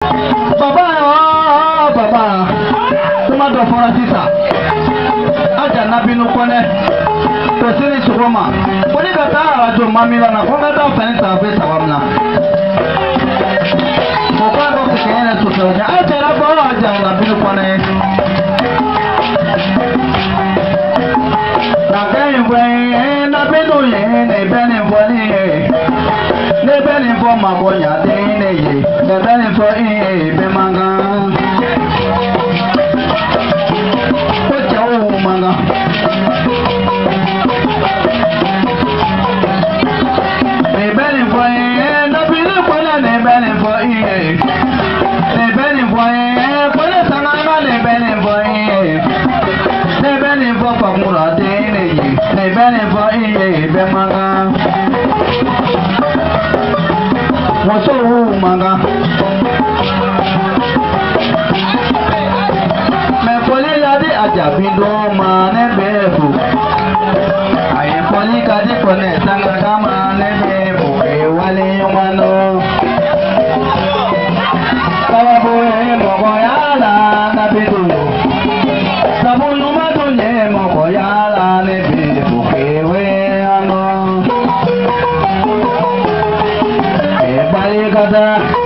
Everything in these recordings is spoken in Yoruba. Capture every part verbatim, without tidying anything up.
Baba oh baba. Tuma do fora sisa. Aja na binu kone. Tosini sugoma. Koni kata ajo mami wana konga da fani ta fe sawamna. Baba do kene tutoja. Aja na bo aja na binu kone. Na kai we na binu ye ne beni wali. Ne beni fo mabonya de ne ye. Ne beni fo e be manga. Manga nebeli foi na bila kona nebeli foi nebeli foi kona sangana nebeli foi nebeli foi pamura dene nebeli foi be manga moso manga Ajabindo mane befu aye poli kadi kone sanga kama ne befu e wale yumano kawabu e moko yala na bidu sabunu madunye moko yala ne befu e we ano e bali kada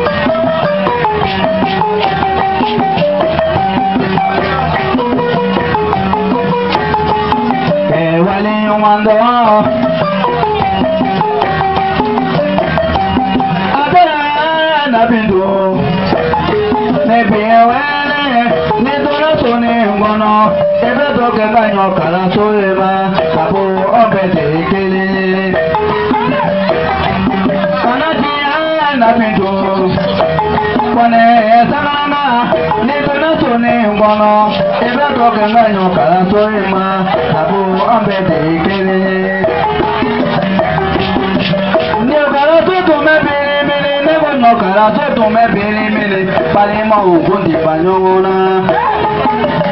Mando Adara na bindu Nebiye wele Nidora sone ngono Ebe toke ganyo kala soema Sabu obete ikele Kanatiya na bindu Kone sanana Nidora sone ngono Ebe toke ganyo kala soema Sabu obete ikele Nyokara soto me bili bili Nebo nyokara soto me bili bili Palima ugundi panyona